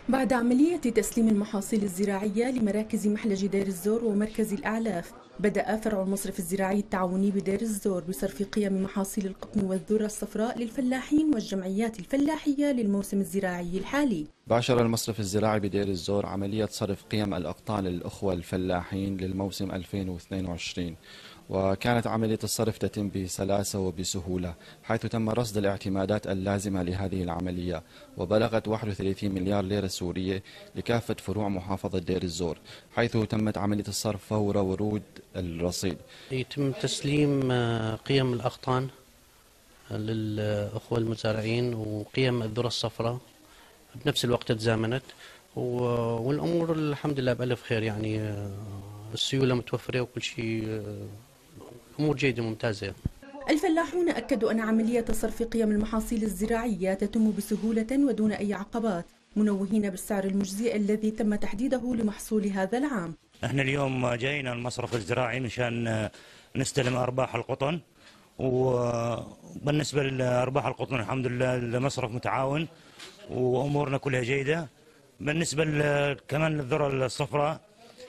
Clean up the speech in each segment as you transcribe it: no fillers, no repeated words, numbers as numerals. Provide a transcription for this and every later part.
بعد عملية تسليم المحاصيل الزراعية لمراكز محلج دير الزور ومركز الأعلاف، بدأ فرع المصرف الزراعي التعاوني بدير الزور بصرف قيم محاصيل القطن والذرة الصفراء للفلاحين والجمعيات الفلاحية للموسم الزراعي الحالي. باشر المصرف الزراعي بدير الزور عملية صرف قيم الأقطان للأخوة الفلاحين للموسم 2022، وكانت عملية الصرف تتم بسلاسة وبسهولة، حيث تم رصد الاعتمادات اللازمة لهذه العملية، وبلغت 31 مليار ليرة سورية لكافة فروع محافظة دير الزور، حيث تمت عملية الصرف فور ورود الرصيد. يتم تسليم قيم الأقطان للأخوة المزارعين وقيم الذرة الصفراء بنفس الوقت تزامنت، والأمور الحمد لله بألف خير، يعني السيولة متوفرة وكل شيء أمور جيدة ممتازة. الفلاحون أكدوا أن عملية صرف قيم المحاصيل الزراعية تتم بسهولة ودون أي عقبات، منوهين بالسعر المجزي الذي تم تحديده لمحصول هذا العام. احنا اليوم جاينا المصرف الزراعي مشان نستلم أرباح القطن، وبالنسبة لأرباح القطن الحمد لله المصرف متعاون وأمورنا كلها جيدة. بالنسبة كمان للذرة الصفراء،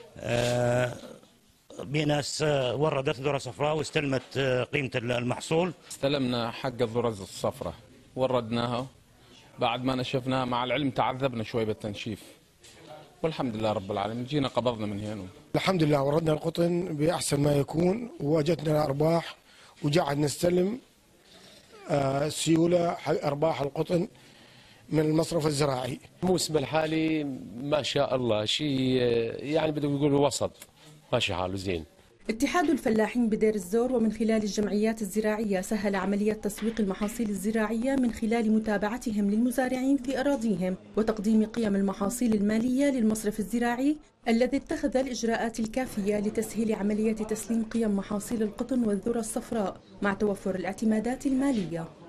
بناس وردت ذرة صفراء واستلمت قيمة المحصول. استلمنا حق الذرة الصفراء وردناها بعد ما نشفناها، مع العلم تعذبنا شوي بالتنشيف، والحمد لله رب العالمين جينا قبضنا من هنا. الحمد لله وردنا القطن بأحسن ما يكون وجدنا أرباح، وجعد نستلم سيولة أرباح القطن من المصرف الزراعي. الموسم الحالي ما شاء الله شيء يعني بدهم يقولوا وسط، ماشي حاله زين. اتحاد الفلاحين بدير الزور ومن خلال الجمعيات الزراعية سهل عملية تسويق المحاصيل الزراعية من خلال متابعتهم للمزارعين في أراضيهم وتقديم قيم المحاصيل المالية للمصرف الزراعي الذي اتخذ الإجراءات الكافية لتسهيل عملية تسليم قيم محاصيل القطن والذرة الصفراء مع توفر الاعتمادات المالية.